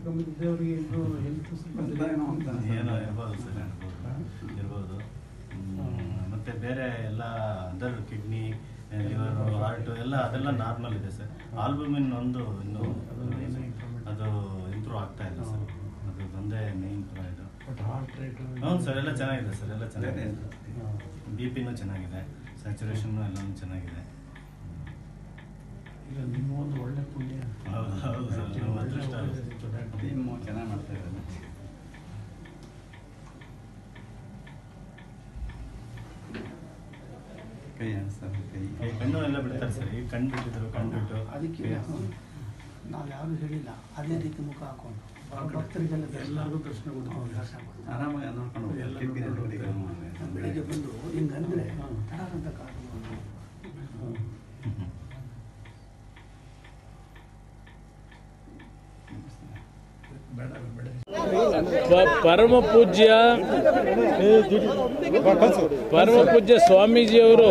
ಚಿಕ್ಕಮ್ಮದವರಿಗೆ ಇನ್ನೂ ಏನೋ ಇರ್ಬೋದು ಸರ್, ಇರ್ಬೋದು. ಮತ್ತು ಬೇರೆ ಎಲ್ಲ ಅದರ್ ಕಿಡ್ನಿ, ಲಿವರು, ಹಾರ್ಟು ಅದೆಲ್ಲ ನಾರ್ಮಲ್ ಇದೆ ಸರ್. ಆಲ್ಬುಮಿನ್ ಒಂದು ಇನ್ನೂ ಅದು ಇಂಪ್ರೂವ್ ಆಗ್ತಾ ಇಲ್ಲ ಸರ್. ಅದು ಒಂದೇ ಮೇನ್ ಇದು. ಹ್ಞೂ ಸರ್, ಎಲ್ಲ ಚೆನ್ನಾಗಿದೆ ಸರ್, ಎಲ್ಲ ಚೆನ್ನಾಗಿದೆ. BP ಚೆನ್ನಾಗಿದೆ, ಸ್ಯಾಚುರೇಷನ್ನು ಎಲ್ಲನೂ ಚೆನ್ನಾಗಿದೆ. ನಿಮ್ಮ ಒಂದು ಒಳ್ಳೆ ಪುಣ್ಯ. ಹೌದು ಹೌದು ಸರ್, ನಮ್ಮ ಅದೃಷ್ಟ ಚೆನ್ನಾಗಿ ಮಾಡ್ತಾ ಇದ್ದಾರೆ. ಕೈ ಕಣ್ಣು ಎಲ್ಲ ಬಿಡ್ತಾರೆ ಸರ್. ಈಗ ಕಣ್ಣು ಬಿಟ್ಟಿದ್ರು, ಕಣ್ಣು ಬಿಟ್ಟು ಅದಕ್ಕೆ ನಾವು ಯಾರು ಹೇಳಿಲ್ಲ, ಅದೇ ರೀತಿ ಮುಖ ಹಾಕೊಂಡು ಭಕ್ತರಿಗೆಲ್ಲ ಎಲ್ಲರಿಗೂ ದರ್ಶನ ಕೊಡ್ತೀವಿ. ಆರಾಮಾಗಿ ನೋಡ್ಕೊಂಡು ಬೆಳಿಗ್ಗೆ ಬಂದು ಹಿಂಗಂದ್ರೆ ತಡಾರಂತ ಕಾರಣ ಪರಮ ಪೂಜ್ಯ ಸ್ವಾಮೀಜಿಯವರು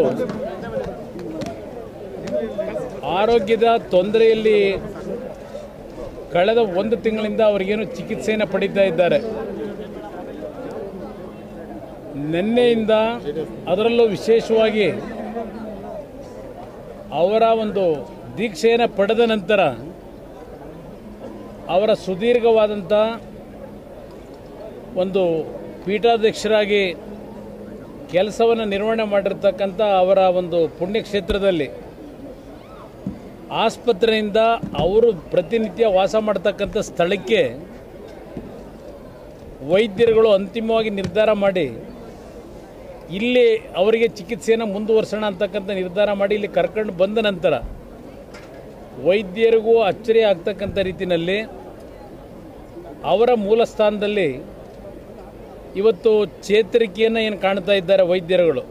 ಆರೋಗ್ಯದ ತೊಂದರೆಯಲ್ಲಿ ಕಳೆದ 1 ತಿಂಗಳಿಂದ ಅವರಿಗೇನು ಚಿಕಿತ್ಸೆಯನ್ನು ಪಡೀತಾ ಇದ್ದಾರೆ. ನಿನ್ನೆಯಿಂದ ಅದರಲ್ಲೂ ವಿಶೇಷವಾಗಿ ಅವರ ಒಂದು ದೀಕ್ಷೆಯನ್ನು ಪಡೆದ ನಂತರ ಅವರ ಸುದೀರ್ಘವಾದಂಥ ಒಂದು ಪೀಠಾಧ್ಯಕ್ಷರಾಗಿ ಕೆಲಸವನ್ನು ನಿರ್ವಹಣೆ ಮಾಡಿರ್ತಕ್ಕಂಥ ಅವರ ಒಂದು ಪುಣ್ಯಕ್ಷೇತ್ರದಲ್ಲಿ ಆಸ್ಪತ್ರೆಯಿಂದ ಅವರು ಪ್ರತಿನಿತ್ಯ ವಾಸ ಮಾಡ್ತಕ್ಕಂಥ ಸ್ಥಳಕ್ಕೆ ವೈದ್ಯರುಗಳು ಅಂತಿಮವಾಗಿ ನಿರ್ಧಾರ ಮಾಡಿ ಇಲ್ಲಿ ಅವರಿಗೆ ಚಿಕಿತ್ಸೆಯನ್ನು ಮುಂದುವರಿಸೋಣ ಅಂತಕ್ಕಂಥ ನಿರ್ಧಾರ ಮಾಡಿ ಇಲ್ಲಿ ಕರ್ಕೊಂಡು ಬಂದ ನಂತರ ವೈದ್ಯರಿಗೂ ಅಚ್ಚರಿ ಆಗ್ತಕ್ಕಂಥ ರೀತಿಯಲ್ಲಿ ಅವರ ಮೂಲ ಸ್ಥಾನದಲ್ಲಿ ಇವತ್ತು ಚೇತರಿಕೆಯನ್ನು ಏನು ಕಾಣ್ತಾ ಇದ್ದಾರೆ ವೈದ್ಯರುಗಳು.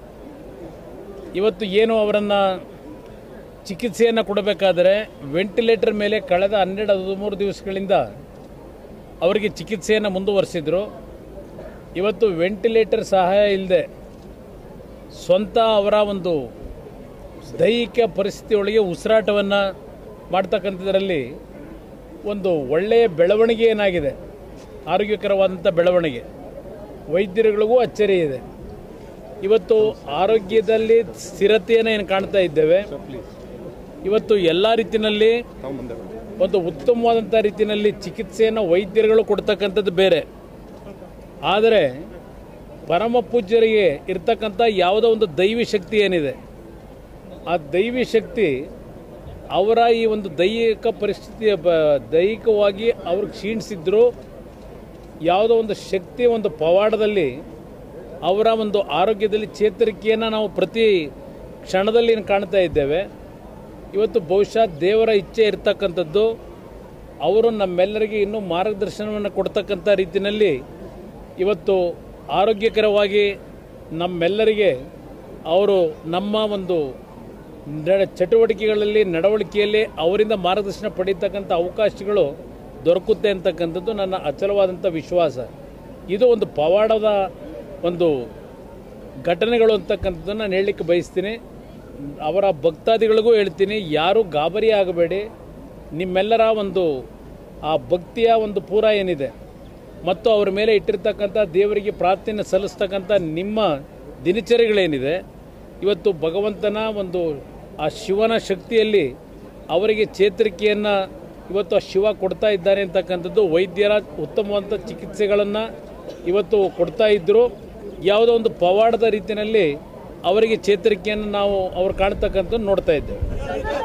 ಇವತ್ತು ಏನು ಅವರನ್ನು ಚಿಕಿತ್ಸೆಯನ್ನು ಕೊಡಬೇಕಾದರೆ ವೆಂಟಿಲೇಟರ್ ಮೇಲೆ ಕಳೆದ 12-13 ದಿವಸಗಳಿಂದ ಅವರಿಗೆ ಚಿಕಿತ್ಸೆಯನ್ನು ಮುಂದುವರಿಸಿದರು. ಇವತ್ತು ವೆಂಟಿಲೇಟರ್ ಸಹಾಯ ಇಲ್ಲದೆ ಸ್ವಂತ ಅವರ ಒಂದು ದೈಹಿಕ ಪರಿಸ್ಥಿತಿಯೊಳಗೆ ಉಸಿರಾಟವನ್ನು ಮಾಡ್ತಕ್ಕಂಥದ್ರಲ್ಲಿ ಒಂದು ಒಳ್ಳೆಯ ಬೆಳವಣಿಗೆ ಏನಾಗಿದೆ, ಆರೋಗ್ಯಕರವಾದಂಥ ಬೆಳವಣಿಗೆ. ವೈದ್ಯರುಗಳಿಗೂ ಅಚ್ಚರಿ ಇದೆ. ಇವತ್ತು ಆರೋಗ್ಯದಲ್ಲಿ ಸ್ಥಿರತೆಯನ್ನು ಏನು ಕಾಣ್ತಾ ಇದ್ದೇವೆ. ಇವತ್ತು ಎಲ್ಲ ರೀತಿಯಲ್ಲಿ ಒಂದು ಉತ್ತಮವಾದಂಥ ರೀತಿಯಲ್ಲಿ ಚಿಕಿತ್ಸೆಯನ್ನು ವೈದ್ಯರುಗಳು ಕೊಡ್ತಕ್ಕಂಥದ್ದು ಬೇರೆ. ಆದರೆ ಪರಮ ಪೂಜ್ಯರಿಗೆ ಇರ್ತಕ್ಕಂಥ ಯಾವುದೋ ಒಂದು ದೈವಿ ಶಕ್ತಿ ಏನಿದೆ, ಆ ದೈವಿ ಶಕ್ತಿ ಅವರ ಈ ಒಂದು ದೈಹಿಕ ಪರಿಸ್ಥಿತಿಯ ದೈಹಿಕವಾಗಿ ಅವರು ಕ್ಷೀಣಿಸಿದ್ರು. ಯಾವುದೋ ಒಂದು ಶಕ್ತಿ ಒಂದು ಪವಾಡದಲ್ಲಿ ಅವರ ಒಂದು ಆರೋಗ್ಯದಲ್ಲಿ ಚೇತರಿಕೆಯನ್ನು ನಾವು ಪ್ರತಿ ಕ್ಷಣದಲ್ಲಿ ಕಾಣ್ತಾ ಇದ್ದೇವೆ. ಇವತ್ತು ಬಹುಶಃ ದೇವರ ಇಚ್ಛೆ ಇರ್ತಕ್ಕಂಥದ್ದು ಅವರು ನಮ್ಮೆಲ್ಲರಿಗೆ ಇನ್ನೂ ಮಾರ್ಗದರ್ಶನವನ್ನು ಕೊಡ್ತಕ್ಕಂಥ ರೀತಿಯಲ್ಲಿ ಇವತ್ತು ಆರೋಗ್ಯಕರವಾಗಿ ನಮ್ಮೆಲ್ಲರಿಗೆ ಅವರು ನಮ್ಮ ಒಂದು ಚಟುವಟಿಕೆಗಳಲ್ಲಿ ನಡವಳಿಕೆಯಲ್ಲಿ ಅವರಿಂದ ಮಾರ್ಗದರ್ಶನ ಪಡೀತಕ್ಕಂಥ ಅವಕಾಶಗಳು ದೊರಕುತ್ತೆ ಅಂತಕ್ಕಂಥದ್ದು ನನ್ನ ಅಚಲವಾದಂಥ ವಿಶ್ವಾಸ. ಇದು ಒಂದು ಪವಾಡದ ಒಂದು ಘಟನೆಗಳು ಅಂತಕ್ಕಂಥದ್ದನ್ನು ನಾನು ಹೇಳಲಿಕ್ಕೆ ಬಯಸ್ತೀನಿ. ಅವರ ಭಕ್ತಾದಿಗಳಿಗೂ ಹೇಳ್ತೀನಿ, ಯಾರೂ ಗಾಬರಿ ಆಗಬೇಡಿ. ನಿಮ್ಮೆಲ್ಲರ ಒಂದು ಆ ಭಕ್ತಿಯ ಒಂದು ಪೂರ ಏನಿದೆ ಮತ್ತು ಅವರ ಮೇಲೆ ಇಟ್ಟಿರ್ತಕ್ಕಂಥ ದೇವರಿಗೆ ಪ್ರಾರ್ಥನೆ ಸಲ್ಲಿಸ್ತಕ್ಕಂಥ ನಿಮ್ಮ ದಿನಚರಿಗಳೇನಿದೆ, ಇವತ್ತು ಭಗವಂತನ ಒಂದು ಆ ಶಿವನ ಶಕ್ತಿಯಲ್ಲಿ ಅವರಿಗೆ ಚೇತರಿಕೆಯನ್ನು ಇವತ್ತು ಆ ಶಿವ ಕೊಡ್ತಾ ಇದ್ದಾನೆ ಅಂತಕ್ಕಂಥದ್ದು. ವೈದ್ಯರ ಉತ್ತಮವಾದಂಥ ಚಿಕಿತ್ಸೆಗಳನ್ನು ಇವತ್ತು ಕೊಡ್ತಾ ಇದ್ದರು. ಯಾವುದೋ ಒಂದು ಪವಾಡದ ರೀತಿಯಲ್ಲಿ ಅವರಿಗೆ ಚೇತರಿಕೆಯನ್ನು ನಾವು ಅವ್ರು ಕಾಣ್ತಕ್ಕಂಥದ್ದು ನೋಡ್ತಾ ಇದ್ದೇವೆ.